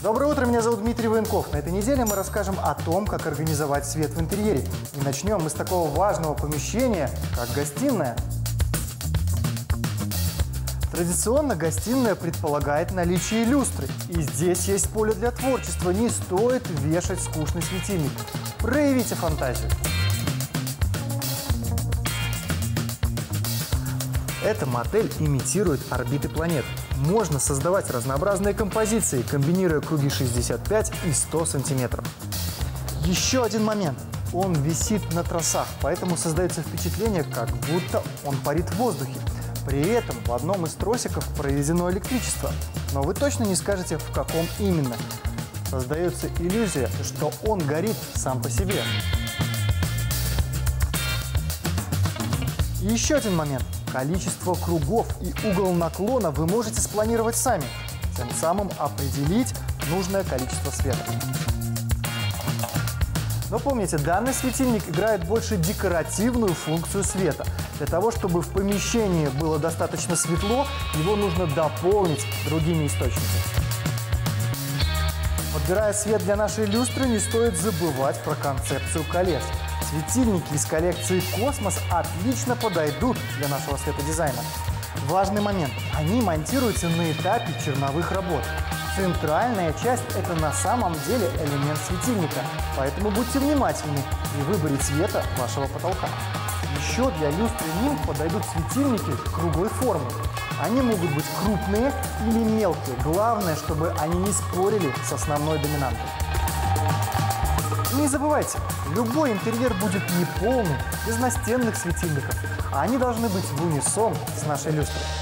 Доброе утро, меня зовут Дмитрий Военков. На этой неделе мы расскажем о том, как организовать свет в интерьере. И начнем мы с такого важного помещения, как гостиная. Традиционно гостиная предполагает наличие люстры. И здесь есть поле для творчества. Не стоит вешать скучный светильник. Проявите фантазию. Эта модель имитирует орбиты планет. Можно создавать разнообразные композиции, комбинируя круги 65 и 100 сантиметров. Еще один момент. Он висит на тросах, поэтому создается впечатление, как будто он парит в воздухе. При этом в одном из тросиков проведено электричество. Но вы точно не скажете, в каком именно. Создается иллюзия, что он горит сам по себе. И еще один момент. Количество кругов и угол наклона вы можете спланировать сами, тем самым определить нужное количество света. Но помните, данный светильник играет больше декоративную функцию света. Для того, чтобы в помещении было достаточно светло, его нужно дополнить другими источниками. Подбирая свет для нашей люстры, не стоит забывать про концепцию колец. Светильники из коллекции «Космос» отлично подойдут для нашего светодизайна. Важный момент. Они монтируются на этапе черновых работ. Центральная часть – это на самом деле элемент светильника, поэтому будьте внимательны при выборе цвета вашего потолка. Еще для люстры нимб подойдут светильники круглой формы. Они могут быть крупные или мелкие. Главное, чтобы они не спорили с основной доминантой. Не забывайте, любой интерьер будет неполным, без настенных светильников, а они должны быть в унисон с нашей люстрой.